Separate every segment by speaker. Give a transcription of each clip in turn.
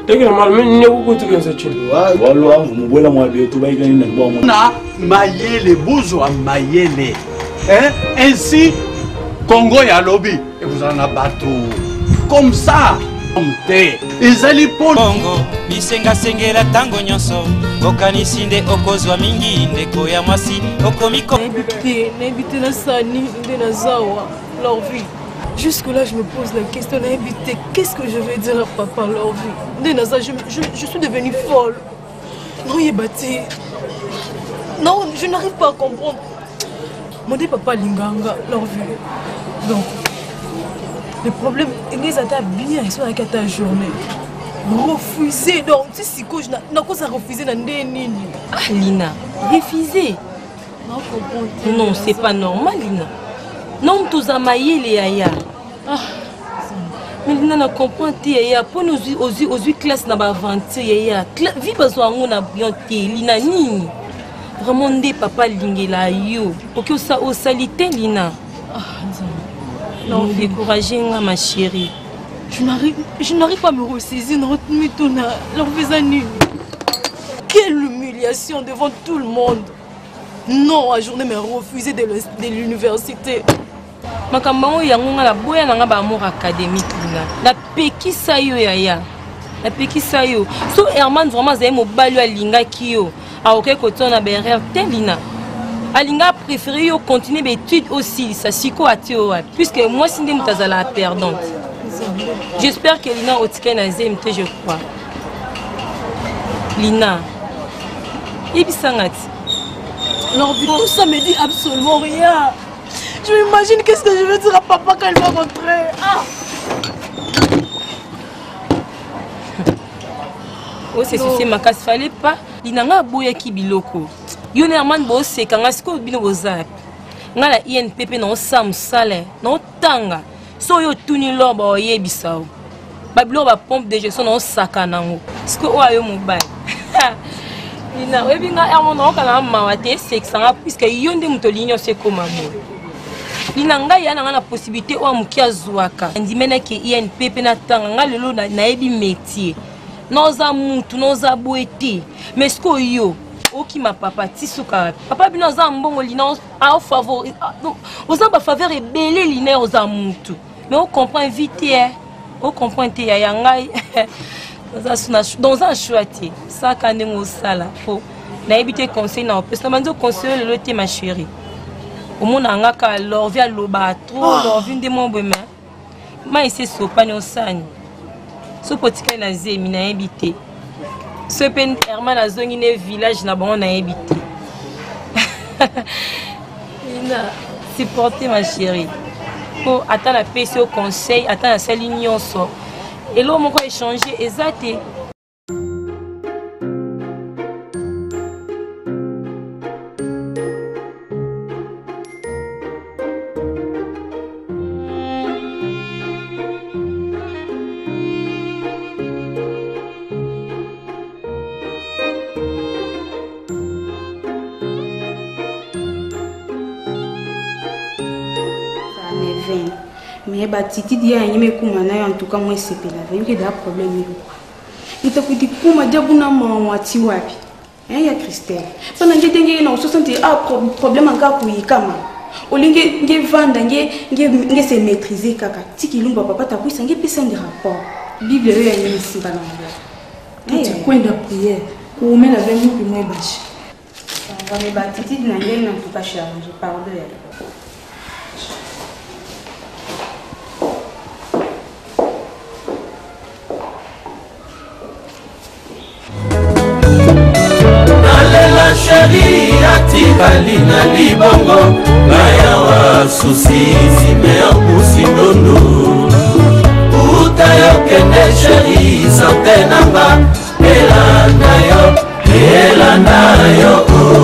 Speaker 1: Dès que normalement, il n'y a pas de choses comme ça.
Speaker 2: Voilà, vous me voyez moi bien, tout va gagner dans le bon.
Speaker 3: Na mayele bozo a mayele. Hein? Ainsi, Congo ya lobby et vous en avez bateau. Comme ça. Ezali
Speaker 4: Bongo bisenga sengela tango nyonso okanisi nde okozwa mingi ndeko ya mwasi okomiko
Speaker 5: n'habité na sani nde na zawa leur vie. Jusque là je me pose la question n'habité qu'est-ce que je vais dire à papa leur vie nde na ça je suis devenue folle. Non yebati. Non, je n'arrive pas à comprendre. Mon papa linganga leur vie. Donc le problème, ils ont bien ils sont à ta journée. Refuser, donc si je n'ai pas refusé dans des lignes.
Speaker 6: Ah, Lina, refuser. Non, c'est pas normal, Lina. Non, tous à mailler les yaya. Mais Lina n'a compris yaya. Pour nous aux 8 classes n'a pas inventé yaya. Vie besoin on a bien Lina ni. Vraiment des papa lingela yo. Pour que ça au salité Lina. Non, découragez ma chérie.
Speaker 5: Je n'arrive pas à me ressaisir dans leur visage. Quelle humiliation devant tout le monde. Non, à journée mais refusé de l'université.
Speaker 6: Makambango yango la boya na ba amour académique la pekisa yo yaya. La pekisa yo. So Herman vraiment zay mo balu alinga kiyo. A auquel côté on a berrer telina. Alinga préféré continuer mes études aussi, ça psycho à puisque moi si je la perdante. J'espère que Lina Otika Nazem je crois. Lina. Ibisangati.
Speaker 5: Alors tout ça me dit absolument rien. Je m'imagine qu'est-ce que je vais dire à papa quand il va rentrer. Ah.
Speaker 6: Oh c'est ceci ma casse fallait pas. Lina nga boya ki biloko. Yo Herman bo se kanga siko bino bozap. Nga la INPP na osam sale, na otanga. So yo tuni loba oyebisa. Ba bilo ba pompe de gestion na osaka nango. Siko o ayo mobile. Lina webi nga Herman na okala mawate sexanga puisque yo nde muto linyo se koma mo. Lina nga ya na possibilité o amukia zwaka. Ndimena ke INPP na tanga nga lelo na ebi métier. Noza mutu noza boete. Mais siko yo qui ma papa tisuka papa bino za mbongo lina a faveur oza ba faveur ebele lina oza mutu mais on comprend vite on comprend te ya ngai dans un chouette ça quand on sala faut na ebité conseil na opesa manzo conseil le te ma chérie au monde ngaka leur via loba trop leur vient de mon bema ma essaie sopani osani so potika na zemi na ebité. Ce pen Herman a zongi ne village na bon na habité. Lina, supporter ma chérie. Pour attendre la paix au conseil, attendre la seule union so. Et là on va échanger exact.
Speaker 7: Mais Titi dit à Yémé Koumana, en tout cas, moi, c'est pas la veille, il y a un problème. Il t'a dit Kouma, Diabouna, moi, Tiwapi. Il y a Christelle. Pendant que tu as 60 problème encore pour Yikama. Au lieu de vendre, de se maîtriser, Kaka. Tiki Lumba, papa, t'as pris 5 personnes de rapport. Bible, il y a une ici, pas dans le coin de prière. Ou même la veille, puis moi, bâche. Titi dit, en tout cas, je parle de elle.
Speaker 8: Chérie, atikali na libongo Baya wa susi zime ambusi nono Uta yo kende chérie, sante namba Ela na yo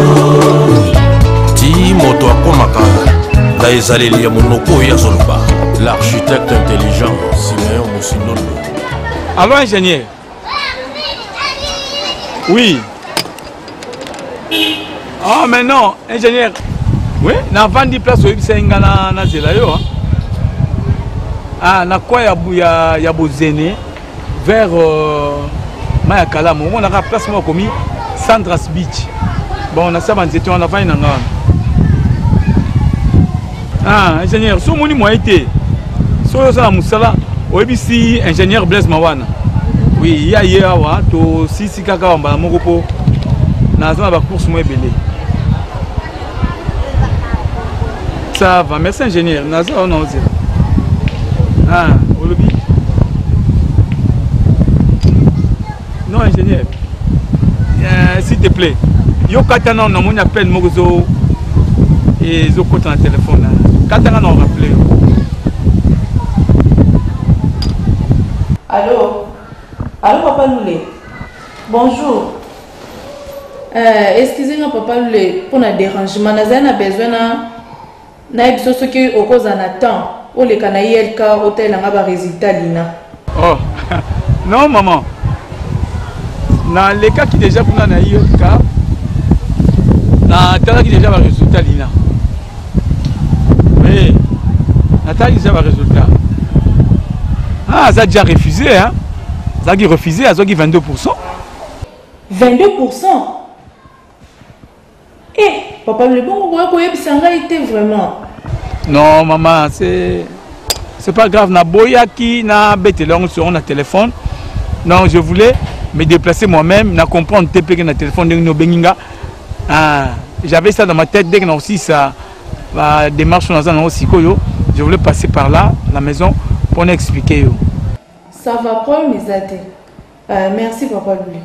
Speaker 9: Ti moto akomaka Da ezaleli ya monoko ya zoloba L'architecte intelligent Simeon Moussinono.
Speaker 10: Allô ingénieur? Oui. Ah mais non, ingénieur. Oui, na vandi place où il na zelayo. Ah, na quoi ya bozene vers Maya Kalamu. On a un placement commis Sandras Beach. Bon, on a ça, on a fait un an. Ah, ingénieur, si on a été, si on a Moussala, on a ici ingénieur Blaise Mawana. Oui, il y a hier, to si kaka on va mogopo, na zona ba course mo ebele. Ça va, merci ingénieur. Na zona on a osé. Ah, olobi. Non ingénieur. S'il te plaît. Yo katana on a mon appel mogozo et zo côté en téléphone là. Katana on rappelé.
Speaker 11: Allô? Allô, Papa Loulé. Bonjour. Excusez-moi, Papa Loulé, pour le dérangement. Nous avons besoin de ce que au cause en attend. Ou les Canaïels, car hôtel a un résultat Lina.
Speaker 10: Oh, non, maman. Dans les cas qui déjà pour l'anaïel, car dans qui déjà un résultat Lina. Mais, Nathalie déjà un résultat. Ah, ça a déjà refusé, hein? Ça a refusé, ça a 22%.
Speaker 11: 22%? Eh, papa, le bon, ça a été vraiment.
Speaker 10: Non, maman, c'est pas grave. Na boyaki, na bête sur un téléphone. Non, je voulais me déplacer moi-même, na comprendre TP que na téléphone de no benginga. Ah, j'avais ça dans ma tête dès que aussi ça la démarche dans un aussi koyo. Je voulais passer par là, la maison, pour expliquer yo.
Speaker 11: Ça va prendre mes athées. Merci, Papa Loulé.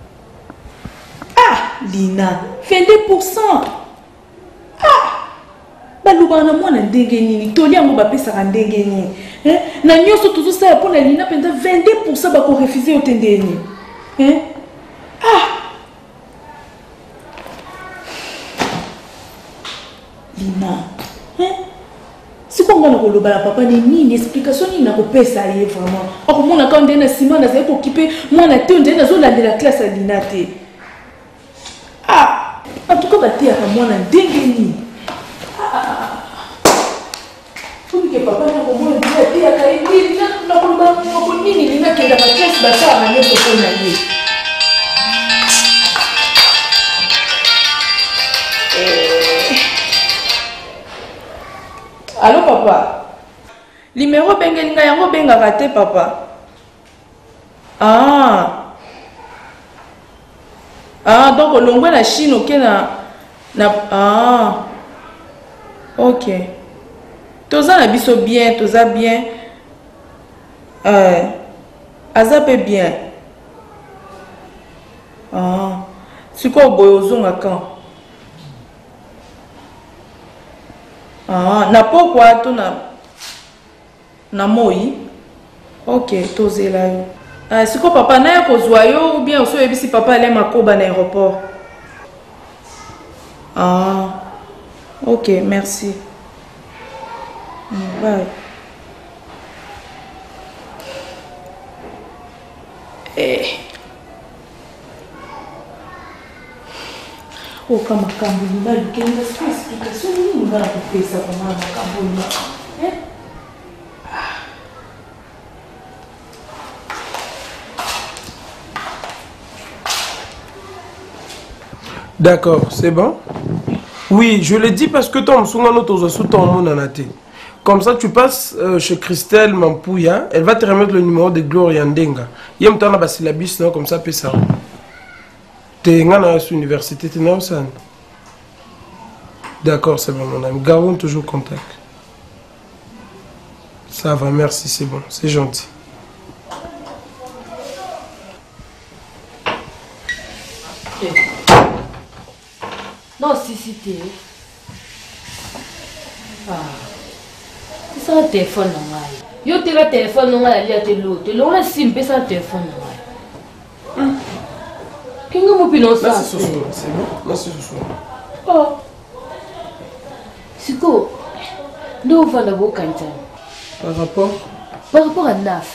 Speaker 11: Ah, Lina, 22%. Ah, balubana moi na ndengeni, tolia ngo ba pesa ka ndengeni. Na nyoso tout ça pour la Lina pendant 22% ba ko refuser au tendeni. Ah. Lina. Si on a papa ni explication ni na kopesa ye vraiment. Ako mona quand ndena sima na zeko occupé moi na te ndena zo la de la classe à Linate. Ah, en tout cas baté à moi na ndengeni. Ah. Pour que papa na ko mona dia te aka indi na ko ba ko nini ni na kenda ba classe ba sa na nyoto ko na ye. Allô papa? Numéro bengelinga yango benga raté papa. Ah. Ah donc longwe la Chine ok na ah. OK. Toza na biso bien, toza bien. Azape bien. Ah. Siko boyozonga quand? Ah, na pourquoi tu na moi? OK, tozela yo. Ah, siko papa na ya kozwa yo ou bien oso yebisi papa ale makoba na aéroport. Ah. OK, merci. Bye. Oh, kama kambu na lukenga explication ni ngana kupesa kwa mama kambu na.
Speaker 1: D'accord, c'est bon? Oui, je le dis parce que ton sous ton monde en a été. Comme ça, tu passes chez Christelle Mampouya, elle va te remettre le numéro de Gloria Ndenga. Il y a un temps syllabus, comme ça, peut ça. Tu es à l'université, tu es ça. D'accord, c'est bon, mon ami. Gardons toujours contact. Ça va, merci, c'est bon, c'est gentil.
Speaker 6: Non, si, t'es. Ah. C'est ça le téléphone, non? Yo, t'es le téléphone, non? La ligne, t'es l'autre. T'es l'autre, c'est ça le téléphone, non? Qu'est-ce que vous pensez?
Speaker 1: Là, c'est bon, c'est bon. Là, c'est ce soir.
Speaker 6: Oh. C'est quoi? Nous, on va d'abord quand
Speaker 1: Par rapport?
Speaker 6: Par rapport à Naf.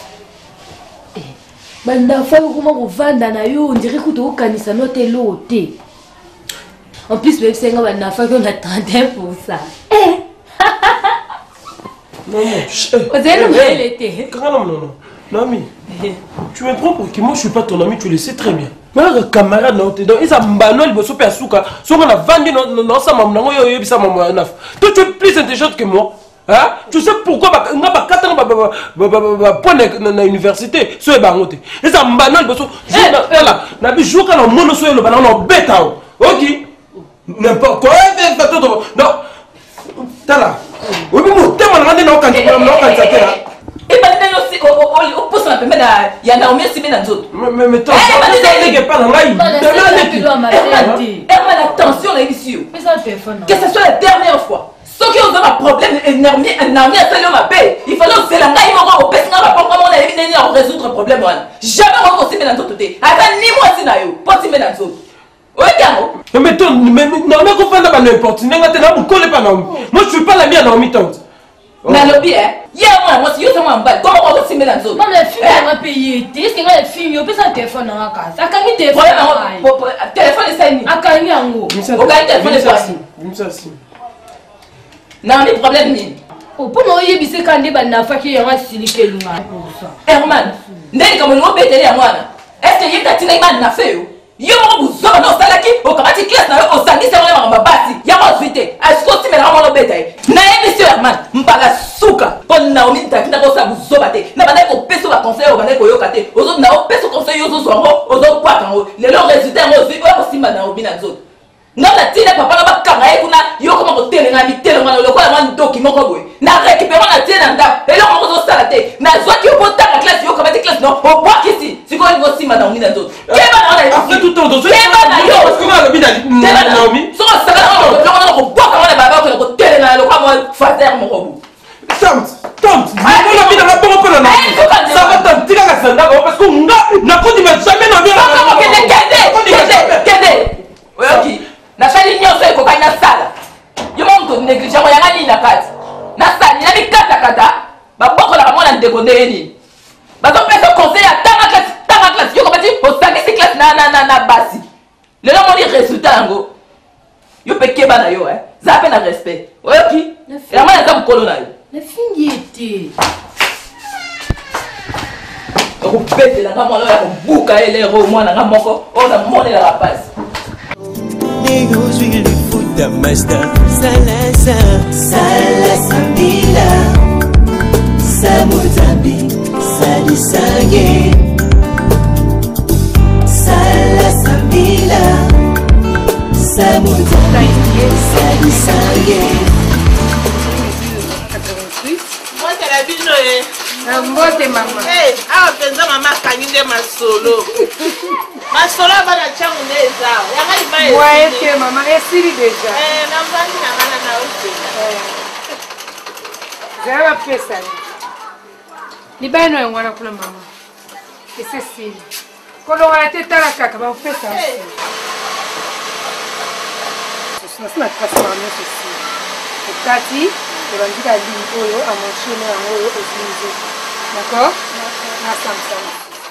Speaker 6: Naf, comment vous vendez na yo? On dirait que tu as organisé notre lot. En plus, même si on a 31%.
Speaker 1: Non,
Speaker 6: vous avez le l'été.
Speaker 1: Non, non, non. Non, mais. Tu me prends pour qui? Moi je suis pas ton ami, tu le sais très bien. Mais là, camarade, donc ils ont banal, ils sont souka. Soit on a vendu dans sa maman, toi tu es plus intelligente que moi. Hein? Tu sais pourquoi on a pas 4 ans point dans l'université. Soit bangote. Ils ont banal, ils sont là. Na bi jour quand on mono soit le banana on bête. Ok. N'importe quoi. Non. T'as là. Oui, mais moi, t'es mon ami dans quand tu es
Speaker 12: et pas aussi au poste la pembe il y a Naomi aussi dans d'autres
Speaker 1: mais toi ça n'est pas dans
Speaker 12: attention là ici que ce soit la dernière fois ceux qui ont un problème Naomi a fait ma paix il fallait aussi la ngaï au pèse na rapport comment on a évité de résoudre problème jamais on aussi dans d'autres côté attends ni moi si na yo pas si dans d'autres oui
Speaker 1: mais toi mais Naomi qu'on fait pas n'importe n'enga te na coller pas Naomi moi je suis pas la mienne Naomi tante
Speaker 12: na lobby moi si yo ça m'a bat comment on va s'y mettre dans zone
Speaker 6: non mais film on va payer est-ce que on a film yo pesa téléphone dans la casa akangi téléphone
Speaker 12: téléphone c'est ni
Speaker 6: akangi yango
Speaker 12: okangi téléphone
Speaker 1: ça si
Speaker 12: na ni problème ni
Speaker 6: o pour no yebise kande ba na fa ki yanga silike lunga pour ça
Speaker 12: Herman ndeni kama no betele ya mwana est-ce que yita tina imani na feo yo mo buzo no salaki o kamati class na o sangisa wala mama basi ya mo vite asko ti mera mo no betai na monsieur Herman mpaka suka pon na omi ntakinda ko sa buzo bate na bana ko peso ba conseil o bana ko yo kate ozo na o peso conseil yo zo zo ozo kwa kango le lo résultat mo zi o simba na obi na zo na la tina papa na ba kanga e kuna yo koma ko telenga mi telenga lo ko la man doki moko boy na récupérer na tina nda e lo mo zo salate na zo ki o bota la classe yo kamati classe no o kwa kisi siko ni go simba na omi na zo keba na
Speaker 1: après tout temps
Speaker 12: keba na yo
Speaker 1: comment le bida Naomi
Speaker 12: so ça va ko boka wala baba ko telenga lo kwa mo fazer mo ko
Speaker 1: Tante, la vie n'a pas repris la Naomi. Ça va t'en tirer la sanda parce que n'a pas dit jamais Naomi.
Speaker 12: Ok, na shali nyonso eko kana sala. Yo monto négligent mo yanga ni na kati. Na sala ni na mikata kata. Ba boko la mona ndeko ndeni. Ba to pesa conseil à tanga classe. Yo ko bati o saki classe na basi. Le lo mo di résultat ngo. Yo peke ba na yo za pe na respect. Ok. La mona za mkolo na yo.
Speaker 6: La fille était.
Speaker 12: Ko pete la ngamo la ko buka ele ro mwana ngamoko. O na mona la rapaz.
Speaker 8: Negros huile de foot master Salasa Bila Samuzambi Salisange Salasa Bila Samuzambi Salisange.
Speaker 13: Moi c'est la bino
Speaker 14: Mbote mama.
Speaker 13: Ah penza mama kaninde masolo. Masolo bana changu neza. Yangali mai.
Speaker 14: Ouais, que maman esiri déjà.
Speaker 13: Na mvani na ngana na osela.
Speaker 14: Zara pesa. Ni baino yangwana kula mama. Ese siri. Kolo wala teta la kaka ba pesa. Sina kasa mama sisi. Okati, orandika li oyo amoshene yango ozinze. D'accord? Na samsam.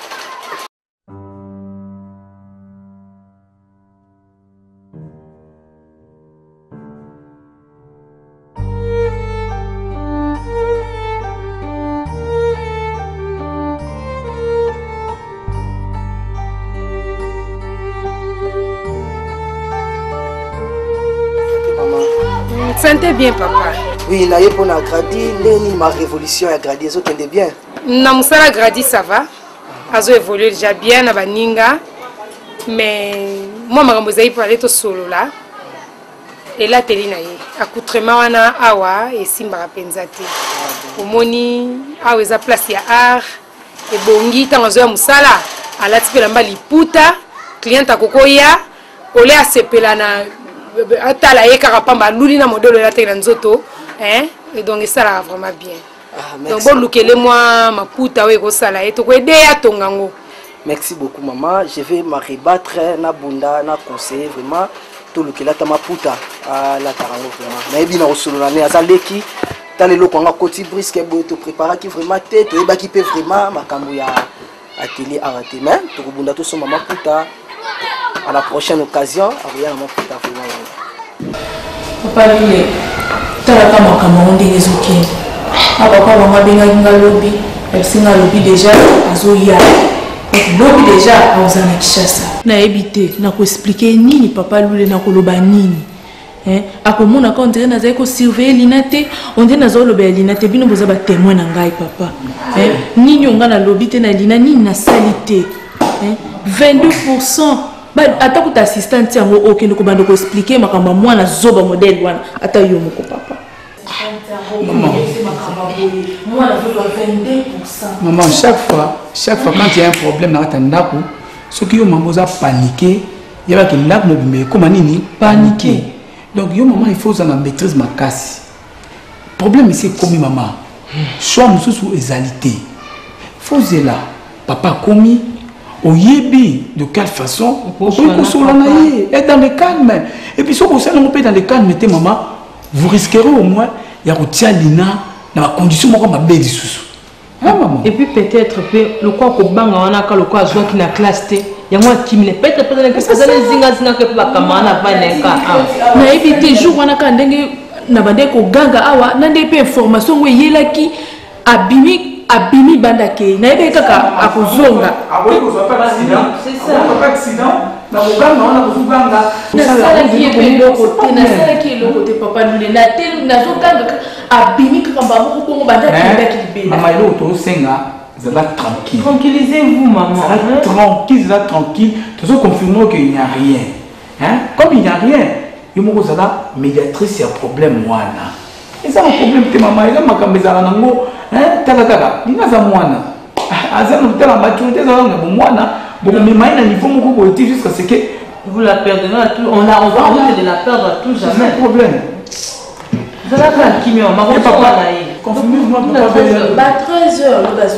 Speaker 14: Sentez bien papa.
Speaker 15: Oui, naye pour na gradi, ma révolution a gradi, ça tendait bien.
Speaker 14: Na musala gradi ça va. Azo évoluer déjà bien na baninga. Mais moi makambo zai pour aller to solo là. Et là teli na ye. Accoutrement wana awa et simba penzate. Omoni awa eza place ya art et bongi tango zo ya musala. Ala tipela mbali puta, client akokoya, ole asepela na atala ye karapamba luli na modèle la tena nzoto hein et donc ça là vraiment bien. Donc bon lukele moi maputa we ko sala et to ko aider ya tongango.
Speaker 15: Merci beaucoup maman, je vais me rebattre na bunda na conseiller vraiment to lukela ta maputa à la tarango vraiment. Na ebina osolo na ne azaleki tale loko nga koti brisque boy to préparer qui vraiment tête to eba qui peut vraiment makambo ya atelier arrêté mais to bunda to so maman puta. À la prochaine occasion, à mon putain
Speaker 11: papa lui, tu as pas mon camarade des autres. Papa, maman, bien, bien, lobby. esinga alobi déjà azoya lobi déjà aoza na Kinshasa nayebi te nakoexplike nini papa Lule nakoloba nini akomona ka ondire nazali kosurveille Lina te ondire nazolobela Lina te bino boza batémoin na ngai papa nini onga nalobi te na Lina nini nasali te 22% ata kuta assistante yango okende kobanda koexplike makambo ya mwana zoba modele wana ata yo moko papa.
Speaker 10: Maman, chaque fois quand il y a un problème dans ta ndako, ce qui est maman a paniqué, il y a que ndako mobimé comme nini paniqué. Donc yo maman il faut en maîtrise ma casse. Problème c'est comme maman. Choix monsieur sous égalité. Faut là papa commis au yebi de quelle façon on peut être dans le calme. Et puis si vous savez on peut dans le calme mettez maman, vous risquerez au moins il y a Tia Lina dans la condition moi comme belle sous.
Speaker 6: Et puis peut-être le quoi ko banga wana ka le quoi qui na classe t ya moi qui me peut-être que ça les zinga que pas kamana pas neka
Speaker 11: na éviter jour wana ka ndenge na bande ko ganga awa na ndé pe information we yelaki abimi bandake na ebe kaka akozonga
Speaker 10: après ko soit pas accident c'est ça pas accident na muganga wana kuzuganga
Speaker 11: na qui est le côté na ça qui est le côté papa Lule na tel na zokanga abimi kaka mbamo ko bandake ndaki libela
Speaker 10: maman yo to senga zala tranquille.
Speaker 6: Tranquillisez-vous maman.
Speaker 10: Tranquille, tranquille. Tu as confirmé qu'il n'y a rien. Hein? Comme il n'y a rien, il y a une médiatrice, il y a un problème. Et ça, un problème, maman, il y a un problème. Hein? Talakaka, il y a un problème. Il y a un problème. Jusqu'à ce que
Speaker 6: vous la perdez à tout. On va arrêter de la perdre à tout jamais.
Speaker 10: C'est un problème.
Speaker 6: Vous avez un qui m'a marqué papa.
Speaker 10: Confirmez-moi,
Speaker 11: papa. 13h, le gaz.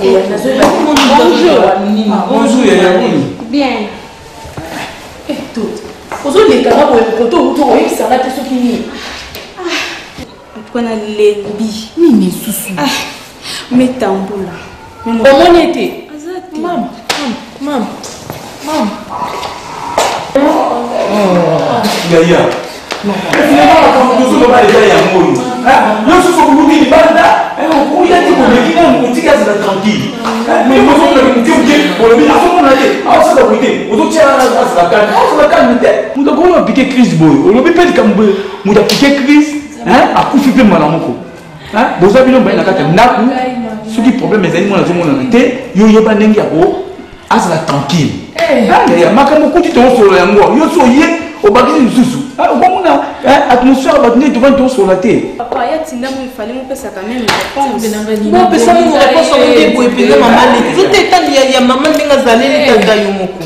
Speaker 10: Bonjour,
Speaker 7: bien.
Speaker 11: Et tout. Aujourd'hui, les camarades pour le poteau, ça va être ce qui est.
Speaker 7: On a l'ébi.
Speaker 11: Nini soussou.
Speaker 7: Mais tamboula.
Speaker 11: Comment était? Maman.
Speaker 10: Gaïa. Non, tranquille. Mais moi, atmosphère batine devant ton sur la terre.
Speaker 7: Papa, il y a Tinda, il fallait me faire ça quand même.
Speaker 6: Bon, peut ça me réponse sur le début et puis maman, tout est temps il y a maman qui a zalé les tata yomoko.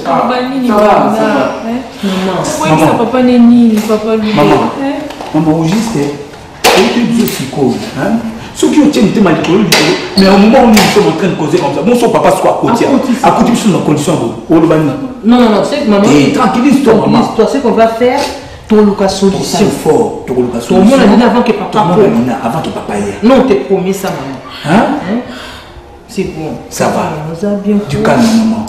Speaker 11: Maman, papa n'est ni papa lui.
Speaker 10: Maman, juste, il est psycho. Ceux qui ont été manipulés, mais au moment où nous sommes en train de causer comme ça, mon son papa soit à côté. À côté, sur nos conditions.
Speaker 6: Non, c'est que maman.
Speaker 10: Tranquillise-toi, maman.
Speaker 6: C'est qu'on va faire. Ton Lucas solution.
Speaker 10: C'est fort. Ton Lucas
Speaker 6: solution. Tout le monde a dit avant que papa.
Speaker 10: Avant que papa y ait.
Speaker 6: Non, t'es promis ça, maman.
Speaker 10: Hein?
Speaker 6: C'est bon.
Speaker 10: Ça va.
Speaker 6: Nous a bien.
Speaker 10: Du calme, maman.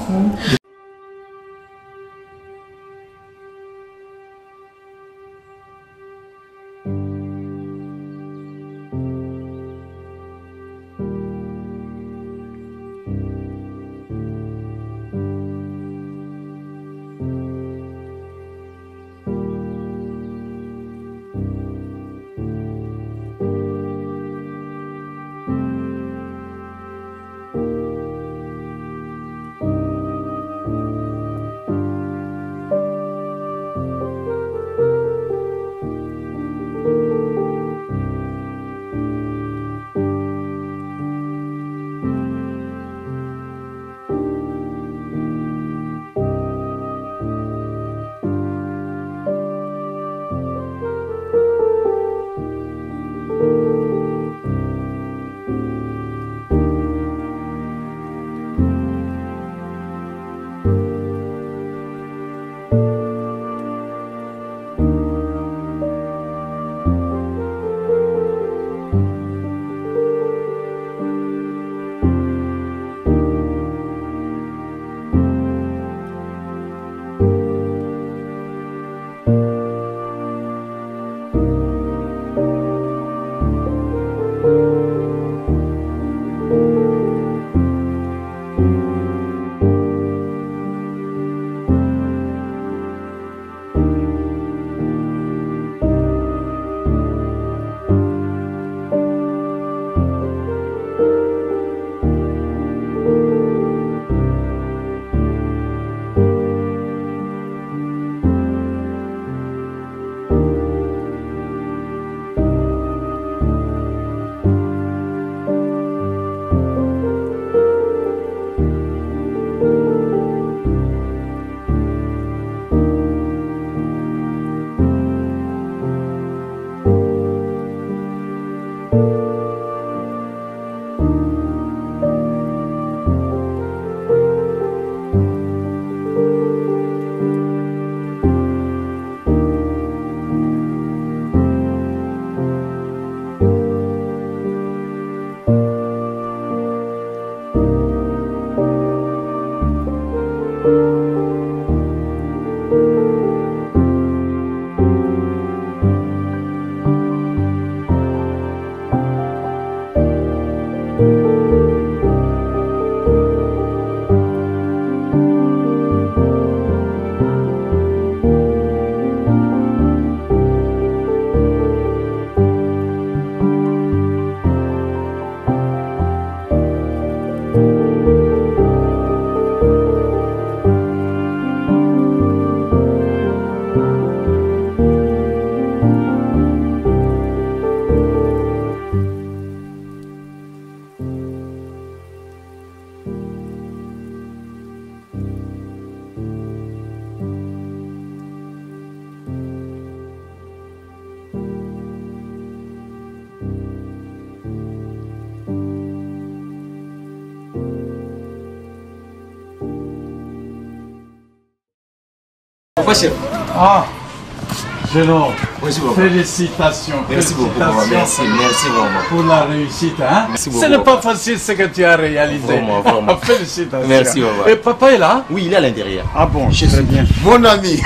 Speaker 16: Papa chef.
Speaker 3: Ah, Génor,
Speaker 16: Merci beaucoup.
Speaker 3: félicitations.
Speaker 16: Merci beaucoup.
Speaker 3: Félicitations.
Speaker 16: Merci vraiment.
Speaker 3: Pour la réussite. Hein?
Speaker 16: Merci beaucoup.
Speaker 3: Ce n'est pas facile ce que tu as réalisé.
Speaker 16: Vraiment.
Speaker 3: Félicitations.
Speaker 16: Merci maman.
Speaker 3: Et papa est là?
Speaker 16: Oui, il est à l'intérieur.
Speaker 3: Ah bon, très bien.
Speaker 17: Mon ami.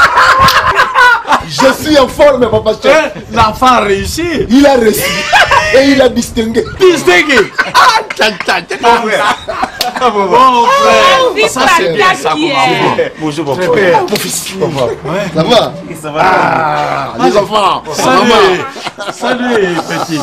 Speaker 17: Je suis en forme, papa chef.
Speaker 3: L'enfant a réussi.
Speaker 17: Il a réussi. Et il a distingué.
Speaker 3: Distingué. Bon frère. Ça c'est bien, ça commence.
Speaker 16: Bonjour papa.
Speaker 3: Très bien.
Speaker 17: Mon fils. Ça va?
Speaker 16: Ça va.
Speaker 17: Ah, les enfants.
Speaker 3: Salut. Salut petit.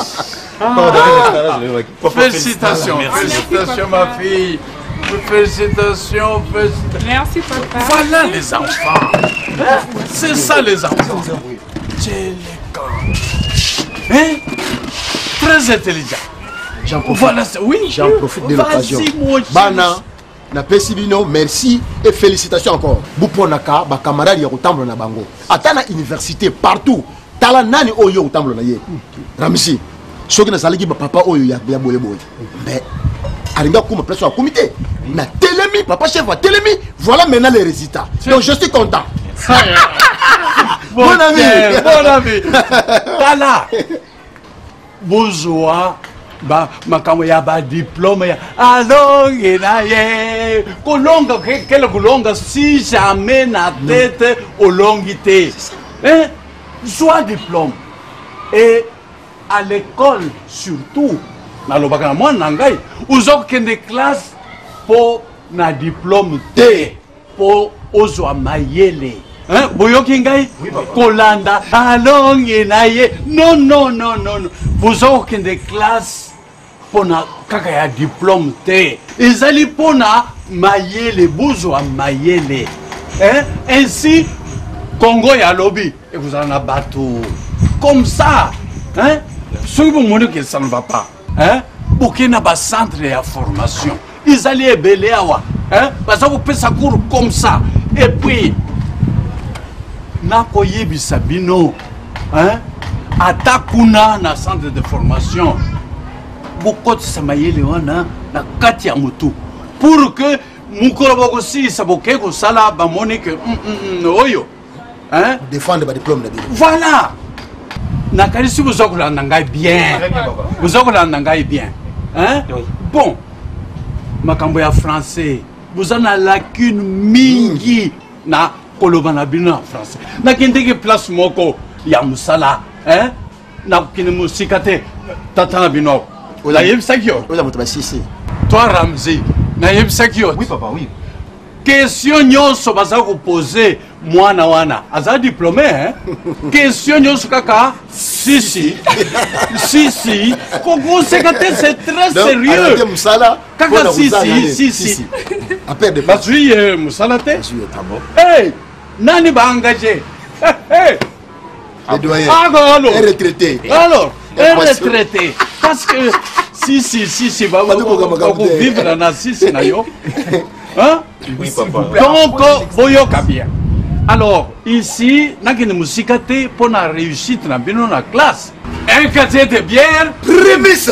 Speaker 3: Félicitations. Félicitations ma fille. Félicitations.
Speaker 11: Merci papa.
Speaker 3: Voilà les enfants. C'est ça les enfants. Tu es hein? Très intelligent.
Speaker 17: J'en profite.
Speaker 3: Voilà, oui.
Speaker 17: J'en profite de l'occasion.
Speaker 3: Vas-y,
Speaker 17: Bana, na pesibino, merci et félicitations encore. Buponaka, ba camarade ya kotambo na bango. Atana université partout. Tala nani oyo kotambo na ye. Ramisi. Soki na saliki ba papa oyo ya boye boye. Mais aringa kuma place au comité. Na telemi, papa chef a telemi. Voilà maintenant les résultats. Donc je suis content.
Speaker 3: Bon ami. Bon ami. Voilà. Bourgeois. Ba makambo ya ba diplôme ya alonge na ye kolonga quelle kolonga si jamais na tête olongité hein soit diplôme et à l'école surtout na lobaka na mwana ngai uzokende classe po na diplôme te po ozwa mayele hein boyoki ngai kolanda alonge na ye non vous okende classe pona kaka ya diplôme te ezali pona mayele bozwa mayele hein ainsi Congo ya lobby et vous en avez bateau comme ça hein soki bomoni que ça ne va pas hein bokena ba centre ya formation ezali ebele awa hein baza kopesa cours comme ça et puis nakoyebisa bino hein ata kuna na centre de formation bokotisa mayele wana na kati ya motu pour que mukolo bokosilisa boke kosala bamoni ke oyo hein
Speaker 17: défendre ba diplôme na bino.
Speaker 3: Voilà nakalisi bozokolanda ngai bien bozokolanda ngai bien hein bon makambo ya français boza na lacune mingi na koloba na bino na français nakendeki place moko ya mosala hein nakokende mosika te tata na bino nayebisaki yo toi Ramzi nayebisaki yo oui papa oui question nyonso baza kopose mwana wana aza diplômé hein question nyonso kaka si kokoseka te c'est très sérieux kaka si bazwi mosala te hey nani baengagé alors retraité parce que si vivre na sisi na yo hein oui papa donc boyoka bien alors ici nakene musika te pour na réussite na bino na classe un quartier de bière prémisse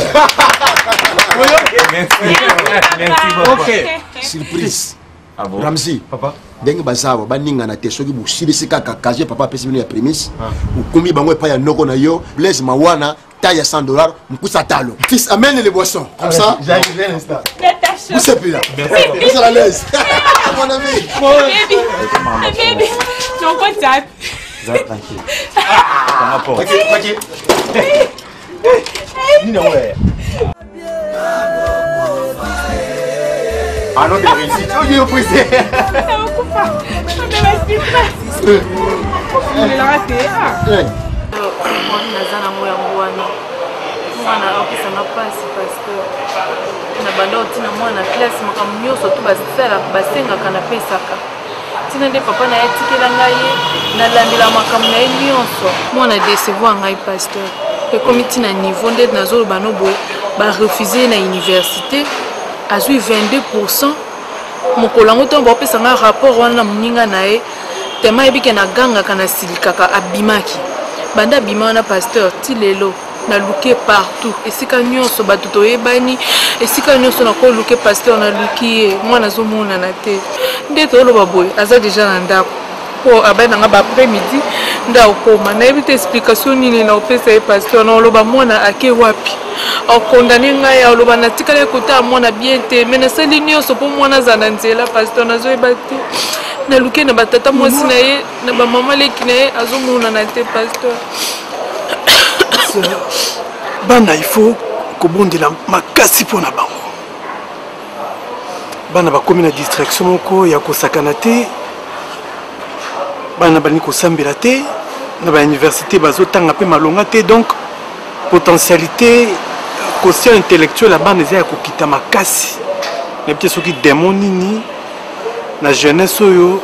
Speaker 16: merci
Speaker 3: ok
Speaker 17: surprise Ramzi papa ndenge bazaba baninga na te soki busilisi kaka kaje papa apesi bino ya prémisse ukumbi bango epai ya noko na yo Blaise Mawana taille à $100 mkusa talo fils amène les boissons comme ça j'arrive à l'instant vous c'est plus là vous à l'aise mon ami
Speaker 11: baby donc on tape
Speaker 16: tranquille ok Nina ouais ah non de réussite oh Dieu pressé
Speaker 11: ça me coupe pas mais vas-y on l'a raté
Speaker 5: naza nango yango wana mwana akokisanga mpasi parce que na banda otina mwana classe makambo nyonso to basengaka napesaka ntina nde papa na ye atikela ngai ye nalandela makambo na ye nyonso mwana decevoir ngai pasteur ekomi ntina niveau nde nazoloba no boye barefuse na université azwi 22% mokolo yango ntongo baopesa ngai rapport wana na moninga na ye tema yebike nagangaka nasilikaka abimaki banda bima wana pasteur ti lelo naluke partout esika nyonso bato toyebani esika nyonso nakoluke pasteur naluki ye mwana azomonana te nde toloba boye aza deja na ndako
Speaker 11: moko abainanga ba après-midi nda okoma nayebi te explication nini na opesa ye pasteur na oloba mwana ake wapi okondane ngai oloba natikala ekota mwana bien te me nasali nyonso mpo mwana aza na nzela pasteur nazoyeba te naluki na batata mwasi na ye na bamama leki na ye azomonana te pasteur.
Speaker 18: Bana il faut kobondela makasi mpona bango. Bana bakomi na distraction moko ya kosakana te. Bana bani kosambela te. Na ba université bazotanga pe malonga te, donc potentialité quotient intellectuel la bana eza ya kokita makasi. Na peut-être soki démon nini na jeunesse oyo.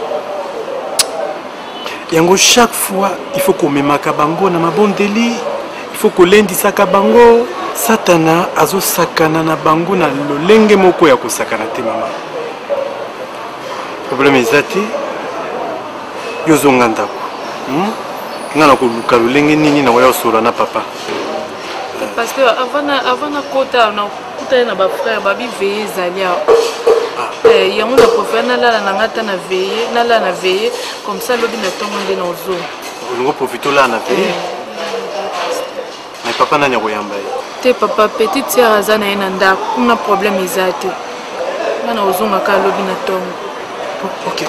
Speaker 18: Yango chaque fois il faut komemaka bango na mabondeli. Il faut que lundi sakabango satana azo sakana na bango na lolenge moko ya kosakana te mama. Problème ezati yozo nganda ko. Ngana ko luka lolenge nini na waya osura na papa.
Speaker 11: Parce que avant na kota na kuta na ba frère ba bi veiller zalia. Yango na profiter na la na ngata na veiller, na la na veiller comme ça lobi na tongo nde na ozo.
Speaker 18: On va profiter là na veiller. Mais papa n'a rien
Speaker 11: te papa petite sœur azana ena nda kuna problème ezate mana ozonga ka lobi na tongo.
Speaker 18: OK,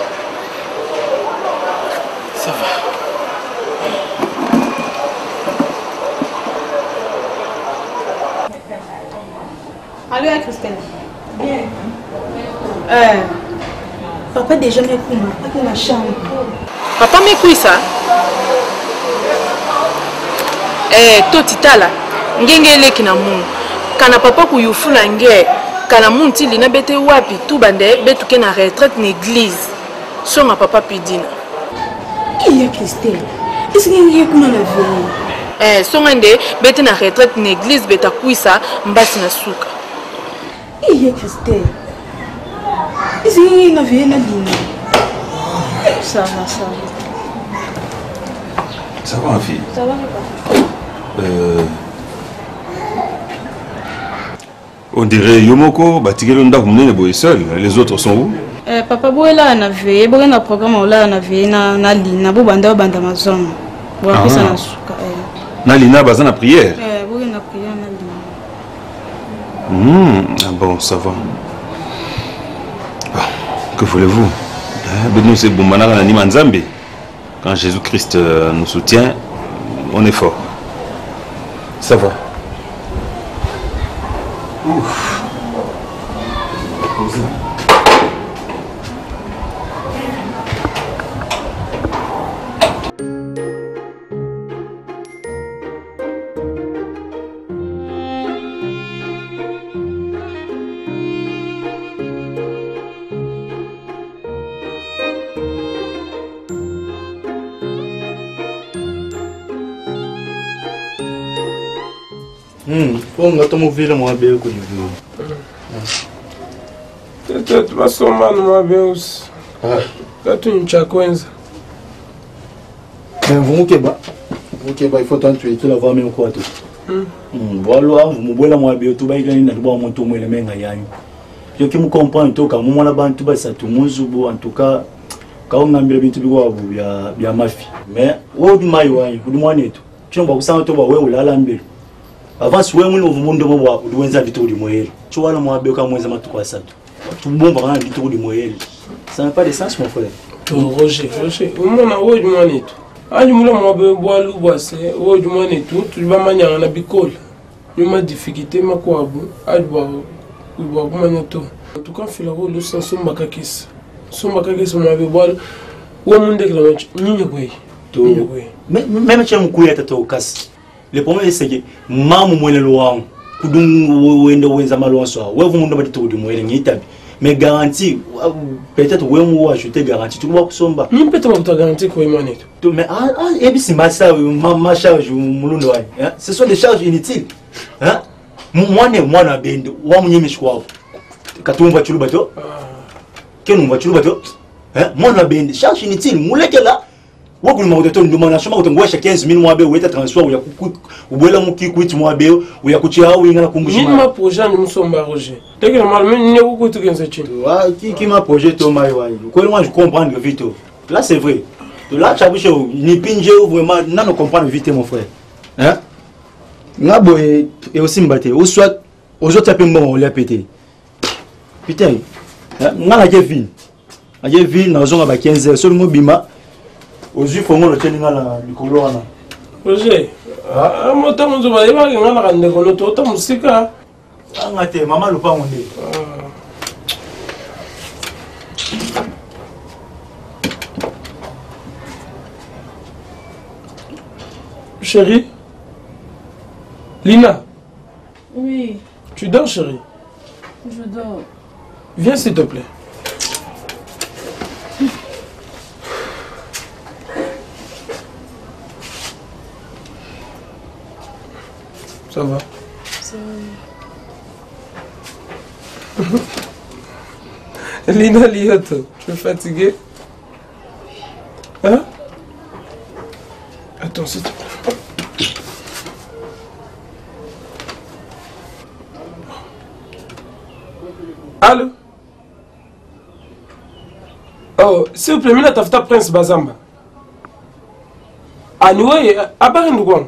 Speaker 18: ça va.
Speaker 7: Allô Christelle. Bien. Papa déjà me kuma pas ma chambre.
Speaker 11: Papa me kuisa. Totitala ngenge eleki na mungu kana papa kuyufula nge kana munti lina bete wapi tu bande betuke na retraite na église songa papa pidina
Speaker 7: iya Christelle est-ce que ngi kuna na vie
Speaker 11: songa nde bete na retraite na église beta kuisa mbasi na suka
Speaker 7: iya Christelle est-ce que ngi na vie na dina ça va
Speaker 19: ça va ma fille
Speaker 7: ça va
Speaker 19: on dirait Yomoko, seul. Les autres sont où?
Speaker 7: Papa Boela na veillé, bon na programme là na veillé na lina, bo banda banda mazon. Bo apesa na suka.
Speaker 19: Na lina bazana prière.
Speaker 7: Bo na prière na lina.
Speaker 19: Bon, ça va. Que voulez-vous? Nous c'est Boumana ni Manzambe. Quand Jésus-Christ nous soutient, on est fort. Ça va. Ouf.
Speaker 2: Ponga tomo vile mwabe ko hivyo.
Speaker 1: Tete tubasoma mwabe usi. Katu ncha kwenza.
Speaker 2: Vumukeba il faut tant tuer la voix même quoi tout. Voilà, vous me voyez mwabe to ba igani na bo monto mwele menga yanyu. Je qui me comprend to ka mwana bantu ba satu munzubu en tout cas ka ngambira bintu biko wabu ya mafi. Mais wo du mai wanyu, du mwanetu. Chomba kusanga to ba we ulala mbele. Avance wewe mwini uvumundu mwa uduwenza vituri moyeli. Chouala mwabe ka mweza matuko asatu. Tubomba kana vituri moyeli. Ça n'a pas de sens mon frère.
Speaker 1: Roger, umona wo du mwanetu. Anyi mula mwabe bwalu bwase, wo du mwanetu, tuliba manyanga na bikola. Yuma difficulté makwabu, adwa ubwa kumanyato. En tout cas, fila wo lusa sumba kakisa. Sumba kakisa mwabe bwalu. Wo munde kila nyinyi kwe.
Speaker 2: Même chez mkuya tato kasi. Le problème c'est que mamu mwele loang kudungu wende wenza malonso wewe mundu batito udi mwele ngitabi mais garantie peut-être wewe mu ajouter garantie tu vas kusomba
Speaker 1: ni peut-être pas garantie kwa imani
Speaker 2: tu mais et puis c'est ma charge mulundo wani ce sont des charges inutiles hein mwana bende wa munyemishi kwao katumva chulubato kenumva chulubato hein mwana bende charge inutile mulekela wakuli maudato ndumana shoma kutongwesha 15000 mwabe weta transfer ya ubwela mukikuiti mwabe ya kuchia winga na kumbushima
Speaker 1: ni ma projet ni musomba Roger teke normalement ni ko to kenza chini
Speaker 2: qui ma projet to mai wai ko moi je comprendre vite là c'est vrai Là, tu as vu, ni pinje vraiment, non, on comprend vite, mon frère. Hein? Ngabo et aussi mbaté. Ou soit, aux autres, on l'a pété. Putain, on a vu. J'ai vu dans zone à 15 heures, seulement bima. Aux yeux, faut le tenir là, le color là.
Speaker 1: Roger, moi, tant que je vais aller, on a un école, tout le musique. Ah,
Speaker 2: maman, le pas on est.
Speaker 1: Chérie, Lina.
Speaker 5: Oui.
Speaker 1: Tu dors, chérie?
Speaker 5: Je dors.
Speaker 1: Viens, s'il te plaît. Ça va?
Speaker 5: Ça
Speaker 1: va. Lina Lioto, tu es fatiguée? Hein? Attends, s'il te plaît. Allô? Oh, s'il vous plaît, Mina Tafta Prince Bazamba. Anyway, habari ndugu wangu.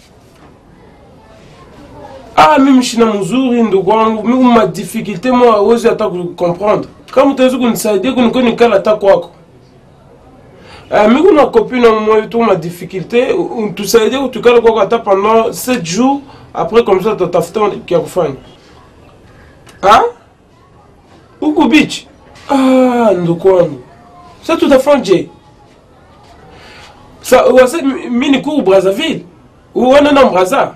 Speaker 1: Ah, mimi shina mzuri ndugu wangu, mimi ma difficulté moi hawezi hata comprendre. Kama utaweza kunisaidia kunikoni kala hata kwako. Mimi kuna copine moi tu ma difficulté, tusaidie kutukala kwako hata pendant 7 jours après comme ça tutafuta kia kufanya. Ah? Uko beach? Ah, ndugu wangu. Ça tout à fait. Ça wase mimi niko Brazzaville. Ou on est dans Brazza.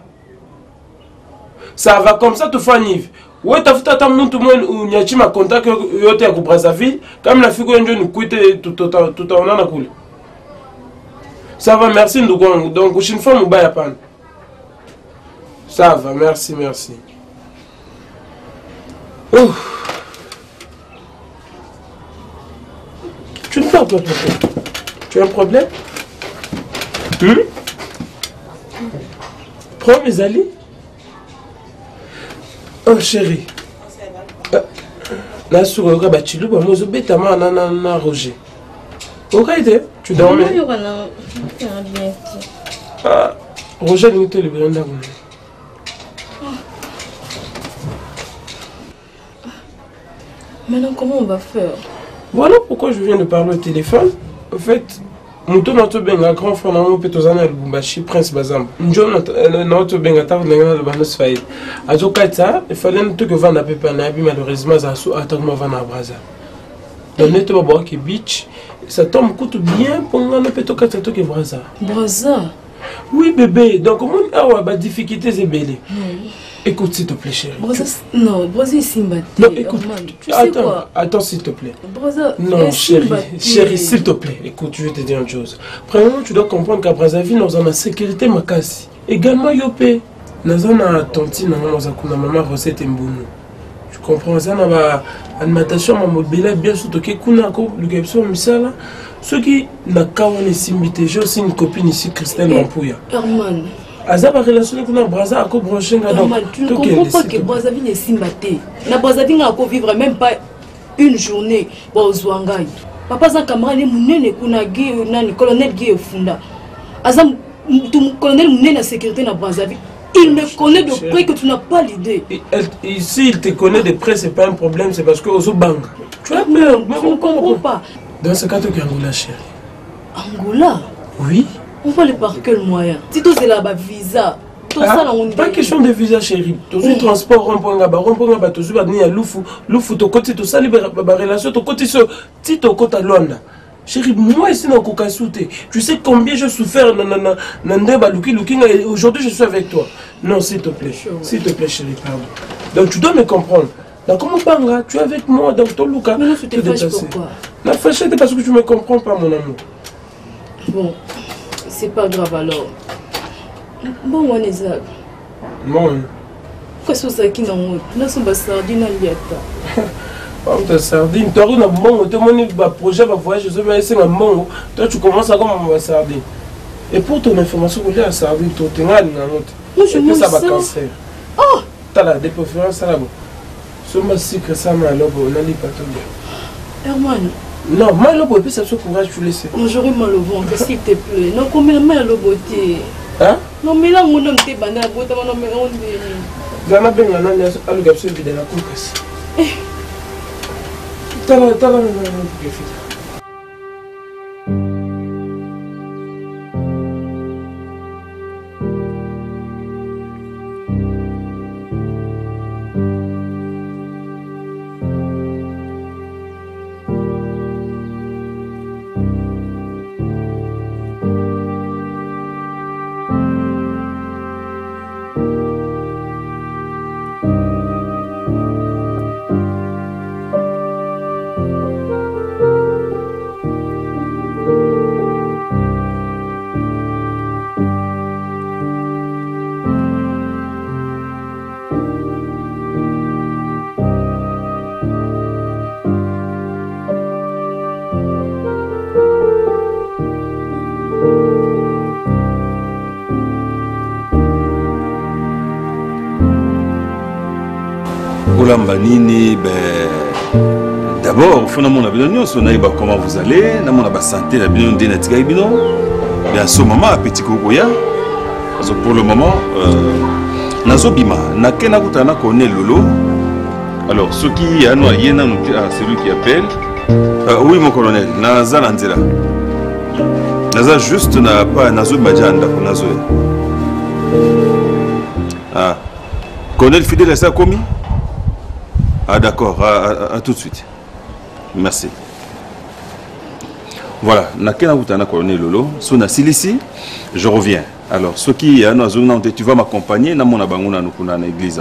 Speaker 1: Ça va comme ça tout fanive. Ouais, t'as fait ta muntu moi unyachi ma contact yote ya ku Brazzaville, comme la figo ndio nikuite tutaonana kule. Ça va, merci ndugu wangu. Donc une fois mubaya pana. Ça va, merci, merci. Oh. Tu ne parles pas, tu as un problème? Prends mes alliés. Oh chérie. Là sur le rabat, tu l'as moi bête à moi na Roger. Ok, tu dormais? Ah, Roger nous te le bien là.
Speaker 5: Maintenant, comment on va faire?
Speaker 1: Voilà pourquoi je viens de parler au téléphone. En fait, nous sommes bien un grand frère dans Petozana et Lubumbashi, Prince Bazamba. Nous sommes bien à table dans le Banos Faïd. À Jokata, il fallait que vous n'avez pas nabi malheureusement à Atakma Vana Braza. Dans le Tobaboa qui beach, ça tombe coûte bien pour nous Petokata Toke Braza.
Speaker 5: Braza?
Speaker 1: Oui bébé, donc comment on a des difficultés et belle. Écoute s'il te plaît chérie.
Speaker 5: Non, Braza est Simba.
Speaker 1: Non, écoute, attends s'il te plaît.
Speaker 5: Braza,
Speaker 1: non chérie, s'il te plaît, écoute, je vais te dire une chose. Premièrement, tu dois comprendre qu'à Brazzaville, nous avons la sécurité makasi. Également, Yopé, nous avons la tontine, nous avons maman Rosette Mbounou. Tu comprends, nous avons l'alimentation, ma mobile, bien sûr, que kuna ko le gapso misala. Ceux qui n'a qu'à on est simbité, j'ai aussi une copine ici, Christelle Mampouya.
Speaker 5: Herman.
Speaker 1: Azaba relation avec nous Brazza à branché
Speaker 5: donc tu ne comprends pas que Brazzaville est simbaté. Na Brazzaville a vivre même pas une journée au Zwangai. Papa za camarade munene kuna gi nani colonel gi funda. Azam tu colonel munene la sécurité na Brazzaville. Il me connaît de près que tu n'as pas l'idée.
Speaker 1: Ici il te connaît de près, c'est pas un problème, c'est parce que au Zobang. Tu as peur,
Speaker 5: mais on ne comprend pas.
Speaker 1: Dans ce cas tu es Angola chérie.
Speaker 5: Angola?
Speaker 1: Oui.
Speaker 5: On va aller par quel moyen? Si tu as la visa,
Speaker 1: pas question de visa chérie. Tu as transport, rond-point, tu as ni à Lufu, tu côté tout ça, la relation, tu côté sur, tu côté à Luanda. Chérie, moi ici dans Kokasouté, tu sais combien j'ai souffert et aujourd'hui je suis avec toi. Non, s'il te plaît, chérie, pardon. Donc tu dois me comprendre. Donc comment Banga, tu es avec moi dans ton Luka.
Speaker 5: Mais non, tu te fâches pourquoi?
Speaker 1: La fâche parce que tu ne me comprends pas, mon amour.
Speaker 5: Bon. C'est pas grave alors. Bon, on est là.
Speaker 1: Bon.
Speaker 5: Qu'est-ce que c'est qui n'a pas? Là, c'est ma sardine à liata.
Speaker 1: Oh, ta sardine. Tu as un bon, tu as un projet, un voyage, je sais, c'est un bon. Toi, tu commences à comme ma sardine. Et pour ton information, vous avez la sardine, tu as un autre.
Speaker 5: Moi, je mange
Speaker 1: ça. Ça va cancer. Oh! Tu as la dépréférence là-bas. Ce sucre, ça m'a alors, on a les pathologies.
Speaker 5: Herman,
Speaker 1: Non, mal au bébé, ça se courage, tu le sais.
Speaker 5: Non, j'aurais mal au ventre, s'il te plaît. Non, combien de mal au beauté?
Speaker 1: Hein?
Speaker 5: Non, mais là, mon homme t'es bandé à beauté, non, mais on est.
Speaker 1: Zana ben la nana, alu gapse vide la kukasi. Tala,
Speaker 19: Nini, d'abord, au fond de mon avenir, comment vous allez, dans mon santé, la bien ce moment, petit Kogoya, parce que pour le moment, Nazobima, Nakena Koutana connaît Lolo. Alors, ce qui a noyé, celui qui appelle, oui, mon colonel, Naza Lanzela. Naza juste n'a pas Nazo Madjanda pour Nazo. Ah, colonel fidèle à ça commis? Ah d'accord, à tout de suite. Merci. Voilà, nakena utana colonel Lolo, sona silisi, je reviens. Alors, ce qui est dans zone tu vas m'accompagner dans mon abanguna nous na église.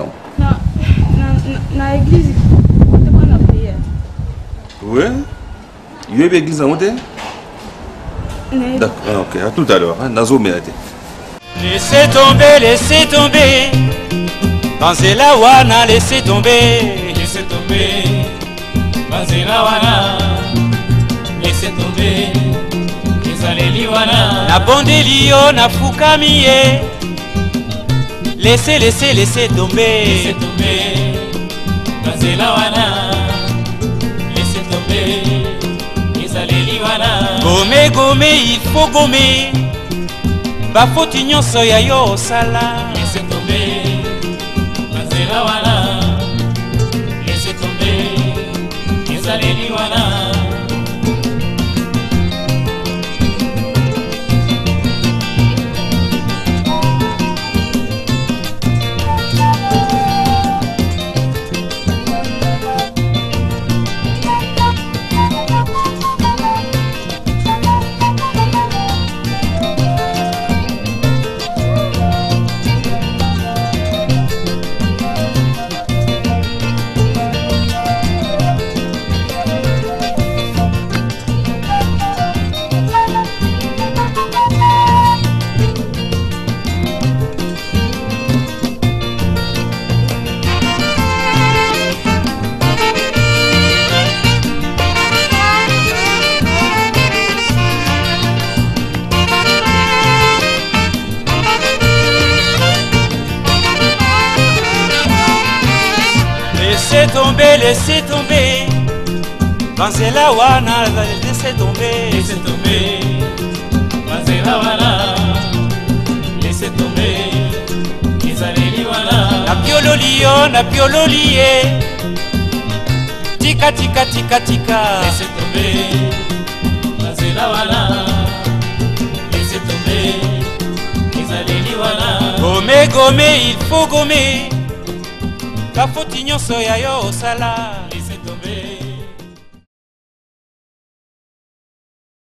Speaker 7: Na église, on te prend la prière.
Speaker 19: Oui. Il y a une église à monter? D'accord, ok, à tout à l'heure. Nazo Méate.
Speaker 4: Laissez tomber. Banzela wana, laissez tomber. Laissez tomber. Banzela wana, laissez tomber. Ezaleli wana. Na bondeli yo, na fukami ye. Laissez tomber. Laissez tomber. Banzela wana, laissez tomber. Ezaleli wana. Gome, il faut gommer. Bafoti nyonso ya yo osala. Laissez tomber. Banzela wana, laissez tomber. Ezaleli wana. Laissez tomber. Banzela wana, laissez tomber. Laissez tomber. Banzela wana, laissez tomber. Ezaleli wana. Na piololi ye. Tika. Laissez tomber. Banzela wana, laissez tomber. Ezaleli wana. Gommer, il faut gommer. Bafoti nyonso ya yo osala.